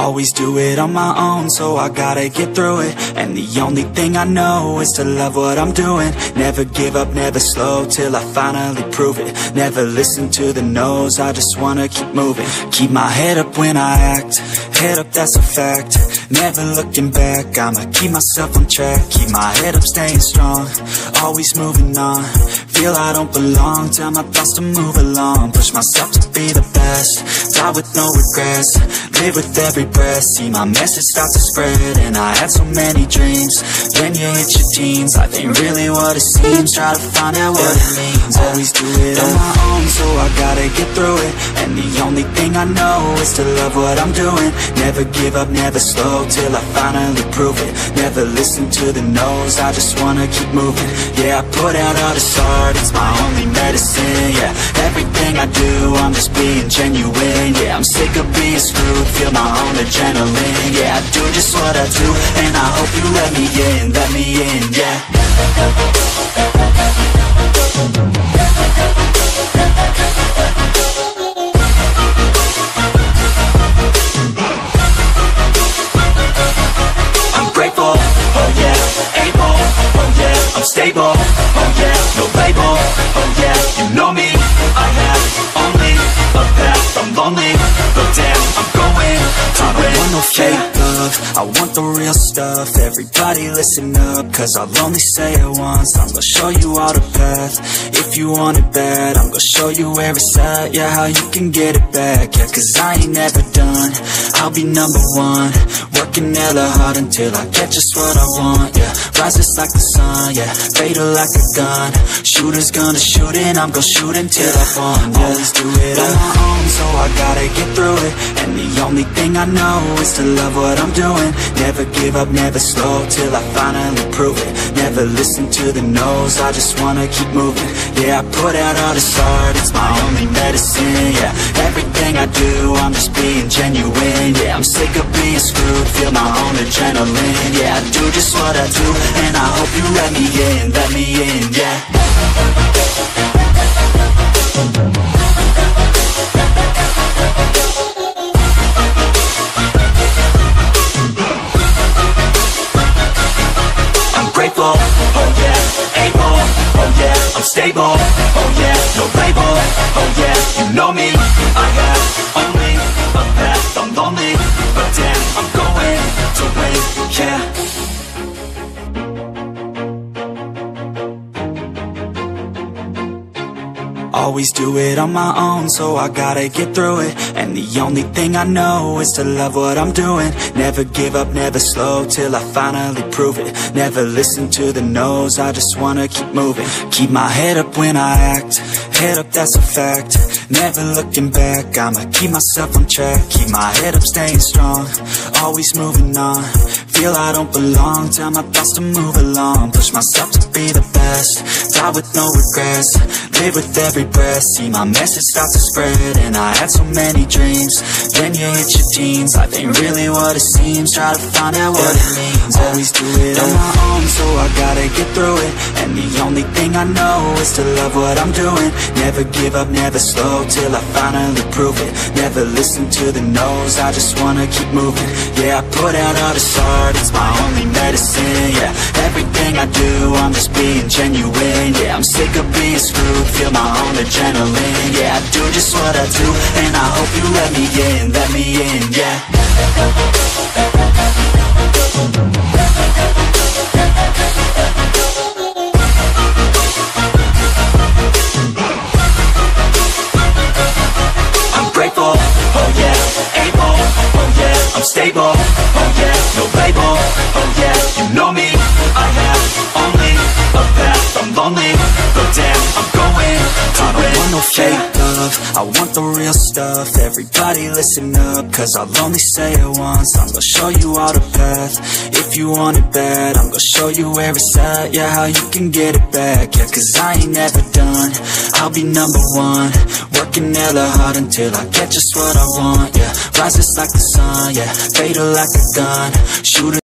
Always do it on my own, so I gotta get through it. And the only thing I know is to love what I'm doing. Never give up, never slow, till I finally prove it. Never listen to the no's, I just wanna keep moving. Keep my head up when I act, head up, that's a fact. Never looking back, I'ma keep myself on track. Keep my head up, staying strong, always moving on. Feel I don't belong, tell my thoughts to move along. Push myself to be the best, die with no regrets. Live with every breath, see my message start to spread. And I had so many dreams, when you hit your teens, life ain't really what it seems. Try to find out what it means. Always do it on my own, so I gotta get through it. And the only thing I know is to love what I'm doing. Never give up, never slow, till I finally prove it. Never listen to the no's, I just wanna keep moving. Yeah, I put out all this art, it's my only medicine. Yeah, everything I do, I'm just being genuine. Yeah, I'm sick of being screwed, feel my own adrenaline. Yeah, I do just what I do, and I hope you let me in, yeah. I'm grateful, oh yeah, able, oh yeah, I'm stable, oh yeah, no label, oh yeah, you know me, I have only a path, I'm lonely, but damn, I'm going to win. I don't want no fake love, I want the real stuff. Everybody listen up, cause I'll only say it once. I'm gonna show you all the path, if you want it bad. I'm gonna show you where it's at, yeah, how you can get it back. Yeah, cause I ain't never done, I'll be number one. Working hella hard until I get just what I want, yeah. Rises like the sun, yeah, fatal like a gun. Shooter's gonna shoot and I'm gonna shoot until I fall, yeah. Always do it on my own, so I gotta get through it. And the only thing I know is to love what I'm doing. Never give up, never slow, till I finally prove it. Never listen to the no's, I just wanna keep moving. Yeah, I put out all this art, it's my only medicine. Yeah, everything I do, I'm just being genuine. Yeah, I'm sick of being screwed, feel my own adrenaline. Yeah, I do just what I do, and I hope you let me in, yeah. I'm grateful, oh yeah, able, oh yeah, I'm stable, oh yeah, no label, oh yeah, you know me, I have only a path, I'm lonely, but damn, I'm going to win, yeah. Always do it on my own, so I gotta get through it. And the only thing I know is to love what I'm doing. Never give up, never slow, till I finally prove it. Never listen to the no's, I just wanna keep moving. Keep my head up when I act, head up, that's a fact. Never looking back, I'ma keep myself on track. Keep my head up, staying strong, always moving on. Feel I don't belong, tell my thoughts to move along. Push myself to be the best, die with no regrets. Live with every breath, see my message start to spread. And I had so many dreams, when you hit your teens, life ain't really what it seems. Try to find out what it means. Always do it on my own, so I gotta get through it. And the only thing I know is to love what I'm doing. Never give up, never slow, till I finally prove it. Never listen to the no's, I just wanna keep moving. Yeah, I put out all this art, it's my only medicine. Yeah, everything I do, I'm just being genuine. Yeah, I'm sick of being screwed, feel my own adrenaline. Yeah, I do just what I do, and I hope you let me in, yeah. I'm grateful, oh yeah, able, oh yeah, I'm stable, oh yeah, no label, oh yeah, you know me, I have only a path, I'm lonely, but damn, I'm going to win. I don't want no fake love, I want the real stuff. Everybody listen up, cause I'll only say it once. I'm gonna show you all the path, if you want it bad. I'm gonna show you where it's at, yeah, how you can get it back. Yeah, cause I ain't never done, I'll be number one. Working hella hard until I get just what I want, yeah. Rises like the sun, yeah, fatal like a gun. Shooter